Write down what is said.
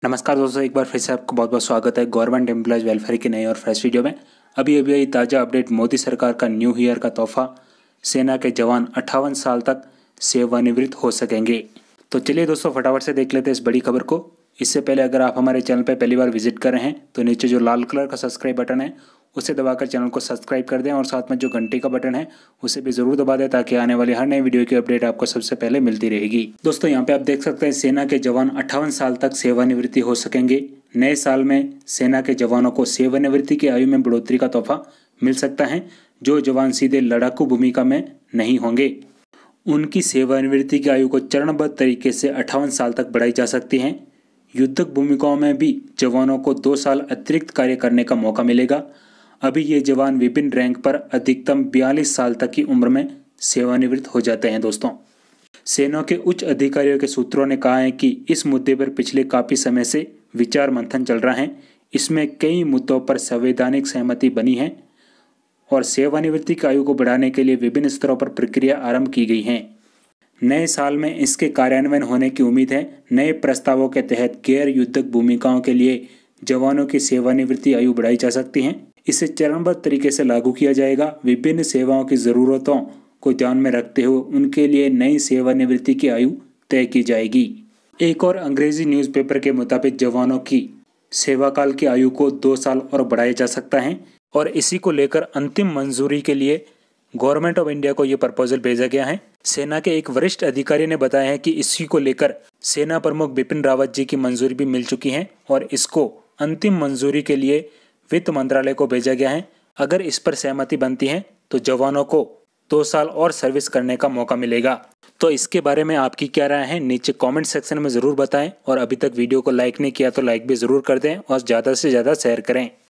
नमस्कार दोस्तों, एक बार फिर से आपको बहुत बहुत स्वागत है गवर्नमेंट एम्प्लॉयज़ वेलफेयर की नई और फ्रेश वीडियो में। अभी अभी आई ताज़ा अपडेट, मोदी सरकार का न्यू ईयर का तोहफा, सेना के जवान 58 साल तक सेवानिवृत्त हो सकेंगे। तो चलिए दोस्तों, फटाफट से देख लेते हैं इस बड़ी खबर को। इससे पहले अगर आप हमारे चैनल पर पहली बार विजिट कर रहे हैं तो नीचे जो लाल कलर का सब्सक्राइब बटन है उसे दबाकर चैनल को सब्सक्राइब कर दें और साथ में जो घंटी का बटन है उसे भी ज़रूर दबा दें ताकि आने वाली हर नई वीडियो की अपडेट आपको सबसे पहले मिलती रहेगी। दोस्तों यहाँ पे आप देख सकते हैं सेना के जवान 58 साल तक सेवानिवृत्ति हो सकेंगे। नए साल में सेना के जवानों को सेवानिवृत्ति की आयु में बढ़ोतरी का तोहफा मिल सकता है। जो जवान सीधे लड़ाकू भूमिका में नहीं होंगे उनकी सेवानिवृत्ति की आयु को चरणबद्ध तरीके से 58 साल तक बढ़ाई जा सकती है। युद्धक भूमिकाओं में भी जवानों को 2 साल अतिरिक्त कार्य करने का मौका मिलेगा। अभी ये जवान विभिन्न रैंक पर अधिकतम 42 साल तक की उम्र में सेवानिवृत्त हो जाते हैं। दोस्तों, सेना के उच्च अधिकारियों के सूत्रों ने कहा है कि इस मुद्दे पर पिछले काफ़ी समय से विचार मंथन चल रहा है। इसमें कई मुद्दों पर संवैधानिक सहमति बनी है और सेवानिवृत्ति की आयु को बढ़ाने के लिए विभिन्न स्तरों पर प्रक्रिया आरंभ की गई है। नए साल में इसके कार्यान्वयन होने की उम्मीद है। नए प्रस्तावों के तहत गैर युद्धक भूमिकाओं के लिए जवानों की सेवानिवृत्ति आयु बढ़ाई जा सकती है। इसे चरणबद्ध तरीके से लागू किया जाएगा। विभिन्न सेवाओं की ज़रूरतों को ध्यान में रखते हुए उनके लिए नई सेवानिवृत्ति की आयु तय की जाएगी। एक और अंग्रेजी न्यूज़पेपर के मुताबिक जवानों की सेवाकाल की आयु को 2 साल और बढ़ाया जा सकता है और इसी को लेकर अंतिम मंजूरी के लिए गवर्नमेंट ऑफ इंडिया को यह प्रपोजल भेजा गया है। सेना के एक वरिष्ठ अधिकारी ने बताया है कि इसी को लेकर सेना प्रमुख बिपिन रावत जी की मंजूरी भी मिल चुकी है और इसको अंतिम मंजूरी के लिए वित्त मंत्रालय को भेजा गया है। अगर इस पर सहमति बनती है तो जवानों को 2 साल और सर्विस करने का मौका मिलेगा। तो इसके बारे में आपकी क्या राय है, नीचे कमेंट सेक्शन में ज़रूर बताएं और अभी तक वीडियो को लाइक नहीं किया तो लाइक भी ज़रूर कर दें और ज़्यादा से ज़्यादा शेयर करें।